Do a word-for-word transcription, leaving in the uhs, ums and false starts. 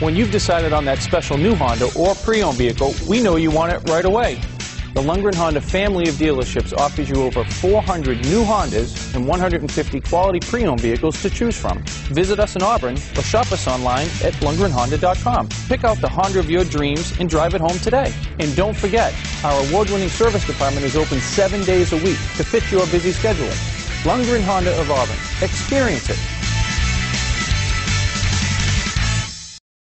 When you've decided on that special new Honda or pre-owned vehicle, we know you want it right away. The Lundgren Honda family of dealerships offers you over four hundred new Hondas and one hundred fifty quality pre-owned vehicles to choose from. Visit us in Auburn or shop us online at lundgren honda dot com. Pick out the Honda of your dreams and drive it home today. And don't forget, our award-winning service department is open seven days a week to fit your busy schedule. Lundgren Honda of Auburn. Experience it.